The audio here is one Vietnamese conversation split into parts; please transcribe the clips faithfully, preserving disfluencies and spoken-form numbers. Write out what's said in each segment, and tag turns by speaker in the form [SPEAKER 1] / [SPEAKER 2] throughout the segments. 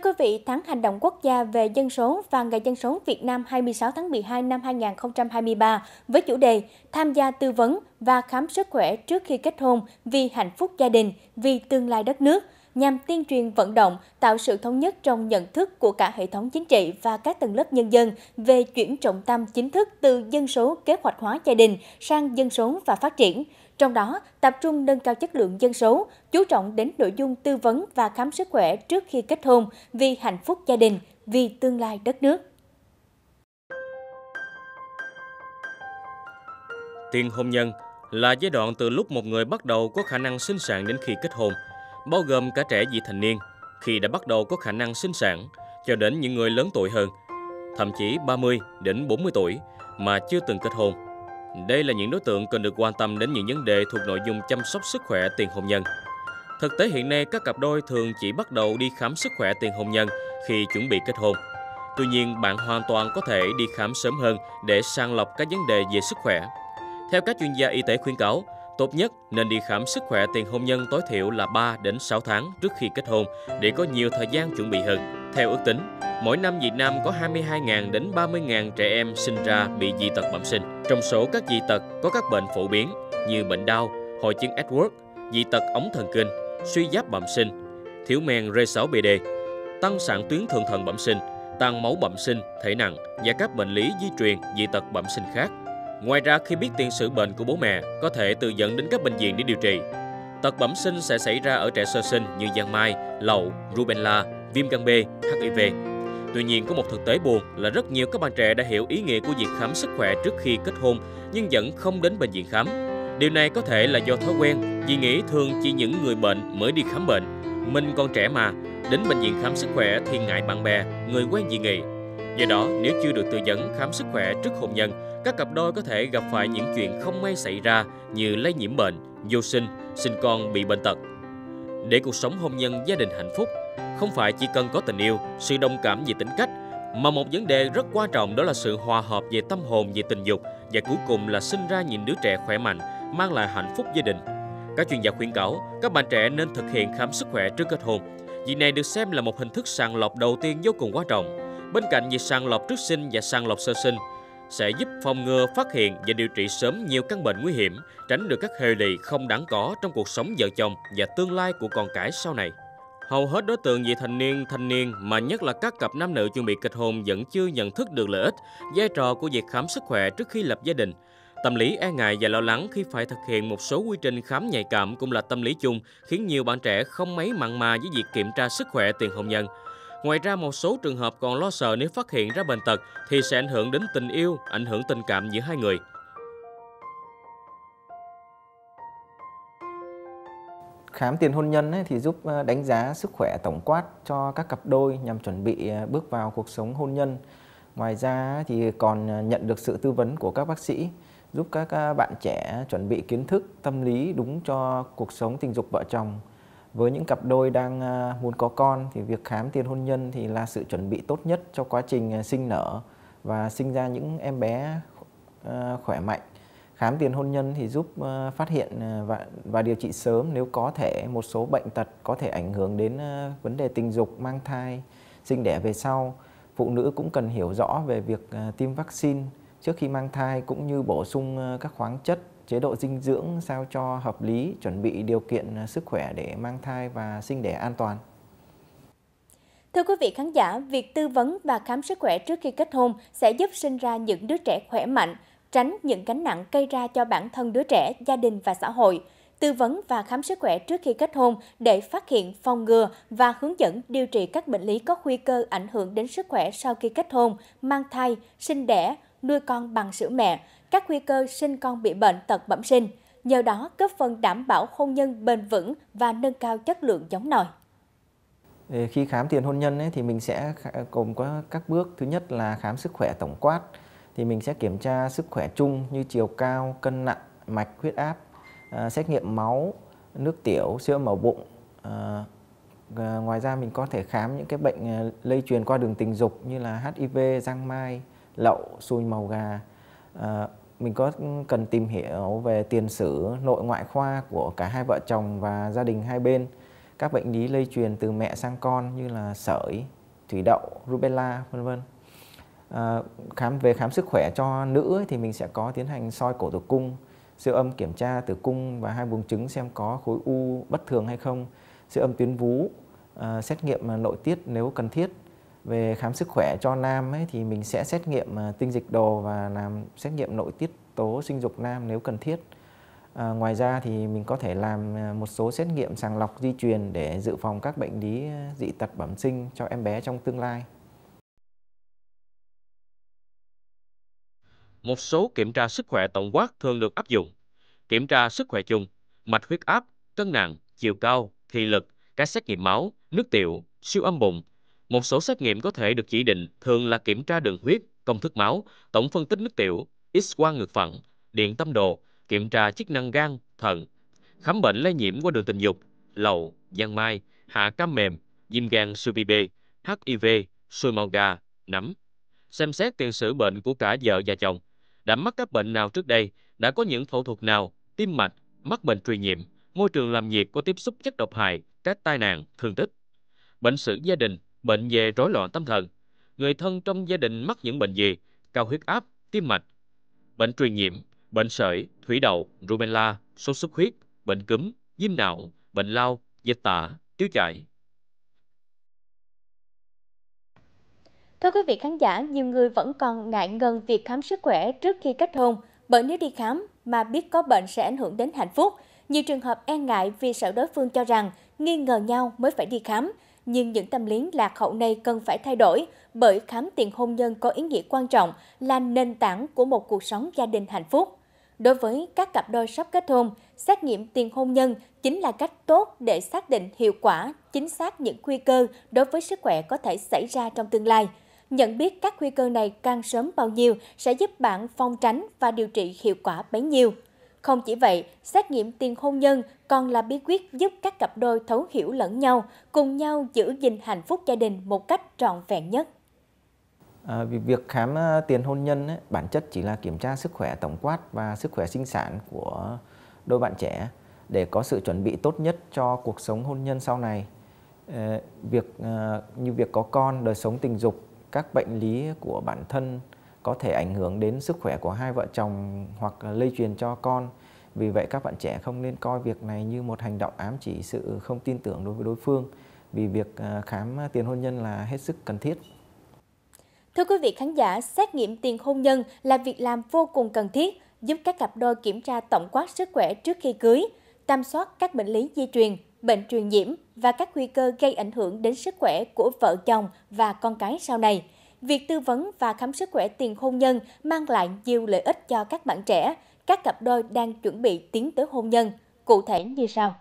[SPEAKER 1] quý vị, tháng hành động quốc gia về dân số và Ngày dân số Việt Nam hai mươi sáu tháng mười hai năm hai nghìn không trăm hai mươi ba với chủ đề tham gia tư vấn và khám sức khỏe trước khi kết hôn vì hạnh phúc gia đình, vì tương lai đất nước, nhằm tuyên truyền vận động, tạo sự thống nhất trong nhận thức của cả hệ thống chính trị và các tầng lớp nhân dân về chuyển trọng tâm chính thức từ dân số kế hoạch hóa gia đình sang dân số và phát triển. Trong đó, tập trung nâng cao chất lượng dân số, chú trọng đến nội dung tư vấn và khám sức khỏe trước khi kết hôn vì hạnh phúc gia đình, vì tương lai đất nước.
[SPEAKER 2] Tiền hôn nhân là giai đoạn từ lúc một người bắt đầu có khả năng sinh sản đến khi kết hôn, bao gồm cả trẻ vị thành niên, khi đã bắt đầu có khả năng sinh sản, cho đến những người lớn tuổi hơn, thậm chí ba mươi đến bốn mươi tuổi mà chưa từng kết hôn. Đây là những đối tượng cần được quan tâm đến những vấn đề thuộc nội dung chăm sóc sức khỏe tiền hôn nhân. Thực tế hiện nay, các cặp đôi thường chỉ bắt đầu đi khám sức khỏe tiền hôn nhân khi chuẩn bị kết hôn. Tuy nhiên, bạn hoàn toàn có thể đi khám sớm hơn để sàng lọc các vấn đề về sức khỏe. Theo các chuyên gia y tế khuyến cáo, tốt nhất nên đi khám sức khỏe tiền hôn nhân tối thiểu là ba đến sáu tháng trước khi kết hôn để có nhiều thời gian chuẩn bị hơn. Theo ước tính, mỗi năm Việt Nam có hai mươi hai nghìn đến ba mươi nghìn trẻ em sinh ra bị dị tật bẩm sinh. Trong số các dị tật có các bệnh phổ biến như bệnh đau, hội chứng Edwards, dị tật ống thần kinh, suy giáp bẩm sinh, thiếu men R sáu B D, tăng sản tuyến thượng thận bẩm sinh, tăng máu bẩm sinh, thể nặng và các bệnh lý di truyền dị tật bẩm sinh khác. Ngoài ra, khi biết tiền sử bệnh của bố mẹ, có thể tự dẫn đến các bệnh viện để điều trị. Tật bẩm sinh sẽ xảy ra ở trẻ sơ sinh như giang mai, lậu, rubella, viêm gan B, H I V. Tuy nhiên, có một thực tế buồn là rất nhiều các bạn trẻ đã hiểu ý nghĩa của việc khám sức khỏe trước khi kết hôn nhưng vẫn không đến bệnh viện khám. Điều này có thể là do thói quen, vì nghĩ thường chỉ những người bệnh mới đi khám bệnh. Mình còn trẻ mà, đến bệnh viện khám sức khỏe thì ngại bạn bè, người quen dị nghị. Do đó, nếu chưa được tư vấn khám sức khỏe trước hôn nhân, các cặp đôi có thể gặp phải những chuyện không may xảy ra như lây nhiễm bệnh, vô sinh, sinh con bị bệnh tật. Để cuộc sống hôn nhân gia đình hạnh phúc, không phải chỉ cần có tình yêu, sự đồng cảm về tính cách, mà một vấn đề rất quan trọng đó là sự hòa hợp về tâm hồn, về tình dục và cuối cùng là sinh ra những đứa trẻ khỏe mạnh, mang lại hạnh phúc gia đình. Các chuyên gia khuyến cáo các bạn trẻ nên thực hiện khám sức khỏe trước kết hôn. Việc này được xem là một hình thức sàng lọc đầu tiên vô cùng quan trọng. Bên cạnh việc sàng lọc trước sinh và sàng lọc sơ sinh, sẽ giúp phòng ngừa, phát hiện và điều trị sớm nhiều căn bệnh nguy hiểm, tránh được các hệ lụy không đáng có trong cuộc sống vợ chồng và tương lai của con cái sau này. Hầu hết đối tượng vị thành niên, thanh niên, mà nhất là các cặp nam nữ chuẩn bị kết hôn vẫn chưa nhận thức được lợi ích, vai trò của việc khám sức khỏe trước khi lập gia đình. Tâm lý e ngại và lo lắng khi phải thực hiện một số quy trình khám nhạy cảm cũng là tâm lý chung, khiến nhiều bạn trẻ không mấy mặn mà với việc kiểm tra sức khỏe tiền hôn nhân. Ngoài ra, một số trường hợp còn lo sợ nếu phát hiện ra bệnh tật thì sẽ ảnh hưởng đến tình yêu, ảnh hưởng tình cảm giữa hai người.
[SPEAKER 3] Khám tiền hôn nhân ấy thì giúp đánh giá sức khỏe tổng quát cho các cặp đôi nhằm chuẩn bị bước vào cuộc sống hôn nhân. Ngoài ra thì còn nhận được sự tư vấn của các bác sĩ, giúp các bạn trẻ chuẩn bị kiến thức, tâm lý đúng cho cuộc sống tình dục vợ chồng. Với những cặp đôi đang muốn có con thì việc khám tiền hôn nhân thì là sự chuẩn bị tốt nhất cho quá trình sinh nở và sinh ra những em bé khỏe mạnh. Khám tiền hôn nhân thì giúp phát hiện và, và điều trị sớm nếu có thể một số bệnh tật có thể ảnh hưởng đến vấn đề tình dục, mang thai, sinh đẻ về sau. Phụ nữ cũng cần hiểu rõ về việc tiêm vaccine trước khi mang thai cũng như bổ sung các khoáng chất, chế độ dinh dưỡng sao cho hợp lý, chuẩn bị điều kiện sức khỏe để mang thai và sinh đẻ an toàn.
[SPEAKER 1] Thưa quý vị khán giả, việc tư vấn và khám sức khỏe trước khi kết hôn sẽ giúp sinh ra những đứa trẻ khỏe mạnh, tránh những gánh nặng gây ra cho bản thân đứa trẻ, gia đình và xã hội. Tư vấn và khám sức khỏe trước khi kết hôn để phát hiện, phòng ngừa và hướng dẫn điều trị các bệnh lý có nguy cơ ảnh hưởng đến sức khỏe sau khi kết hôn, mang thai, sinh đẻ, nuôi con bằng sữa mẹ, các nguy cơ sinh con bị bệnh tật bẩm sinh. Nhờ đó góp phần đảm bảo hôn nhân bền vững và nâng cao chất lượng giống nòi.
[SPEAKER 3] Khi khám tiền hôn nhân ấy, thì mình sẽ gồm có các bước. Thứ nhất là khám sức khỏe tổng quát. Thì mình sẽ kiểm tra sức khỏe chung như chiều cao, cân nặng, mạch, huyết áp, à, xét nghiệm máu, nước tiểu, siêu âm ổ bụng. À, ngoài ra mình có thể khám những cái bệnh lây truyền qua đường tình dục như là H I V, giang mai, lậu, xùi màu gà. À, mình có cần tìm hiểu về tiền sử nội ngoại khoa của cả hai vợ chồng và gia đình hai bên. các bệnh lý lây truyền từ mẹ sang con như là sởi, thủy đậu, rubella, vân vân. À, khám về khám sức khỏe cho nữ ấy, thì mình sẽ có tiến hành soi cổ tử cung, siêu âm kiểm tra tử cung và hai buồng trứng xem có khối u bất thường hay không, siêu âm tuyến vú, à, xét nghiệm nội tiết nếu cần thiết. Về khám sức khỏe cho nam ấy, thì mình sẽ xét nghiệm à, tinh dịch đồ và làm xét nghiệm nội tiết tố sinh dục nam nếu cần thiết. À, ngoài ra thì mình có thể làm một số xét nghiệm sàng lọc di truyền để dự phòng các bệnh lý dị tật bẩm sinh cho em bé trong tương lai.
[SPEAKER 2] Một số kiểm tra sức khỏe tổng quát thường được áp dụng. Kiểm tra sức khỏe chung, mạch huyết áp, cân nặng, chiều cao, thị lực, các xét nghiệm máu, nước tiểu, siêu âm bụng. Một số xét nghiệm có thể được chỉ định thường là kiểm tra đường huyết, công thức máu, tổng phân tích nước tiểu, X-quang ngực phẳng, điện tâm đồ, kiểm tra chức năng gan, thận, khám bệnh lây nhiễm qua đường tình dục, lậu, giang mai, hạ cam mềm, viêm gan siêu vi bê, hát i vê, sùi màu gà, nấm. Xem xét tiền sử bệnh của cả vợ và chồng, đã mắc các bệnh nào trước đây, đã có những phẫu thuật nào, tim mạch, mắc bệnh truyền nhiễm, môi trường làm việc có tiếp xúc chất độc hại, các tai nạn, thương tích, bệnh sử gia đình, bệnh về rối loạn tâm thần, người thân trong gia đình mắc những bệnh gì, cao huyết áp, tim mạch, bệnh truyền nhiễm, bệnh sởi, thủy đậu, rubella, sốt xuất huyết, bệnh cúm, viêm não, bệnh lao, dịch tả, tiêu chảy.
[SPEAKER 1] Thưa quý vị khán giả, nhiều người vẫn còn ngại ngần việc khám sức khỏe trước khi kết hôn, bởi nếu đi khám mà biết có bệnh sẽ ảnh hưởng đến hạnh phúc. Nhiều trường hợp e ngại vì sợ đối phương cho rằng nghi ngờ nhau mới phải đi khám. Nhưng những tâm lý lạc hậu này cần phải thay đổi, bởi khám tiền hôn nhân có ý nghĩa quan trọng, là nền tảng của một cuộc sống gia đình hạnh phúc. Đối với các cặp đôi sắp kết hôn, xét nghiệm tiền hôn nhân chính là cách tốt để xác định hiệu quả, chính xác những nguy cơ đối với sức khỏe có thể xảy ra trong tương lai. Nhận biết các nguy cơ này càng sớm bao nhiêu sẽ giúp bạn phòng tránh và điều trị hiệu quả bấy nhiêu. Không chỉ vậy, xét nghiệm tiền hôn nhân còn là bí quyết giúp các cặp đôi thấu hiểu lẫn nhau, cùng nhau giữ gìn hạnh phúc gia đình một cách trọn vẹn nhất.
[SPEAKER 3] À, vì việc khám tiền hôn nhân ấy, bản chất chỉ là kiểm tra sức khỏe tổng quát và sức khỏe sinh sản của đôi bạn trẻ để có sự chuẩn bị tốt nhất cho cuộc sống hôn nhân sau này. À, việc à, như việc có con, đời sống tình dục, các bệnh lý của bản thân có thể ảnh hưởng đến sức khỏe của hai vợ chồng hoặc lây truyền cho con. Vì vậy các bạn trẻ không nên coi việc này như một hành động ám chỉ sự không tin tưởng đối với đối phương, vì việc khám tiền hôn nhân là hết sức cần thiết.
[SPEAKER 1] Thưa quý vị khán giả, xét nghiệm tiền hôn nhân là việc làm vô cùng cần thiết, giúp các cặp đôi kiểm tra tổng quát sức khỏe trước khi cưới, tầm soát các bệnh lý di truyền, bệnh truyền nhiễm và các nguy cơ gây ảnh hưởng đến sức khỏe của vợ chồng và con cái sau này. Việc tư vấn và khám sức khỏe tiền hôn nhân mang lại nhiều lợi ích cho các bạn trẻ, các cặp đôi đang chuẩn bị tiến tới hôn nhân. Cụ thể như sau.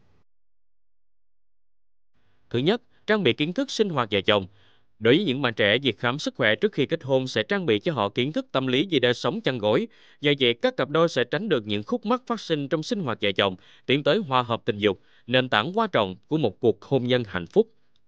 [SPEAKER 2] Thứ nhất, trang bị kiến thức sinh hoạt vợ chồng. Đối với những bạn trẻ, việc khám sức khỏe trước khi kết hôn sẽ trang bị cho họ kiến thức tâm lý về đời sống chăn gối. Do vậy, các cặp đôi sẽ tránh được những khúc mắc phát sinh trong sinh hoạt vợ chồng, tiến tới hòa hợp tình dục, nền tảng quan trọng của một cuộc hôn nhân hạnh phúc.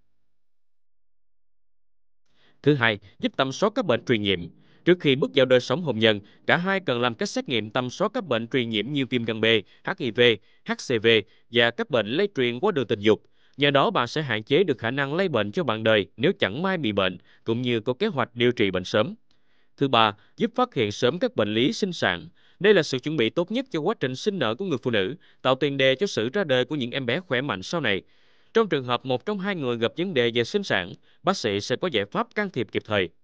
[SPEAKER 2] Thứ hai, giúp tầm soát các bệnh truyền nhiễm. Trước khi bước vào đời sống hôn nhân, cả hai cần làm các xét nghiệm tầm soát các bệnh truyền nhiễm như viêm gan B, hát i vê, hát xê vê và các bệnh lây truyền qua đường tình dục. Nhờ đó bạn sẽ hạn chế được khả năng lây bệnh cho bạn đời nếu chẳng may bị bệnh, cũng như có kế hoạch điều trị bệnh sớm. Thứ ba, giúp phát hiện sớm các bệnh lý sinh sản. Đây là sự chuẩn bị tốt nhất cho quá trình sinh nở của người phụ nữ, tạo tiền đề cho sự ra đời của những em bé khỏe mạnh sau này. Trong trường hợp một trong hai người gặp vấn đề về sinh sản, bác sĩ sẽ có giải pháp can thiệp kịp thời.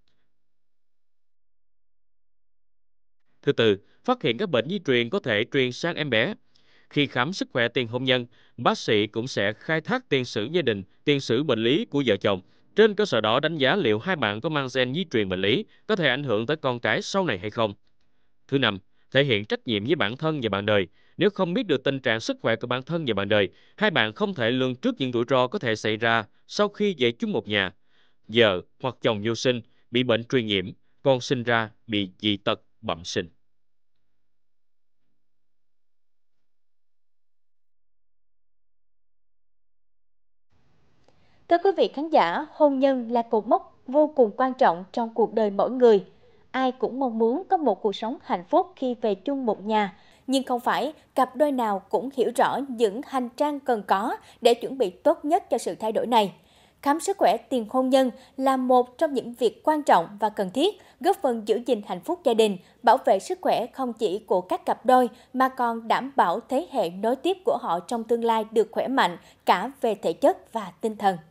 [SPEAKER 2] Thứ tư, phát hiện các bệnh di truyền có thể truyền sang em bé. Khi khám sức khỏe tiền hôn nhân, bác sĩ cũng sẽ khai thác tiền sử gia đình, tiền sử bệnh lý của vợ chồng. Trên cơ sở đó đánh giá liệu hai bạn có mang gen di truyền bệnh lý, có thể ảnh hưởng tới con cái sau này hay không. Thứ năm, thể hiện trách nhiệm với bản thân và bạn đời. Nếu không biết được tình trạng sức khỏe của bản thân và bạn đời, hai bạn không thể lường trước những rủi ro có thể xảy ra sau khi về chung một nhà. Vợ hoặc chồng vô sinh bị bệnh truyền nhiễm, con sinh ra bị dị tật bẩm sinh.
[SPEAKER 1] Thưa quý vị khán giả, hôn nhân là cột mốc vô cùng quan trọng trong cuộc đời mỗi người. Ai cũng mong muốn có một cuộc sống hạnh phúc khi về chung một nhà. nhưng không phải cặp đôi nào cũng hiểu rõ những hành trang cần có để chuẩn bị tốt nhất cho sự thay đổi này. Khám sức khỏe tiền hôn nhân là một trong những việc quan trọng và cần thiết, góp phần giữ gìn hạnh phúc gia đình, bảo vệ sức khỏe không chỉ của các cặp đôi mà còn đảm bảo thế hệ nối tiếp của họ trong tương lai được khỏe mạnh cả về thể chất và tinh thần.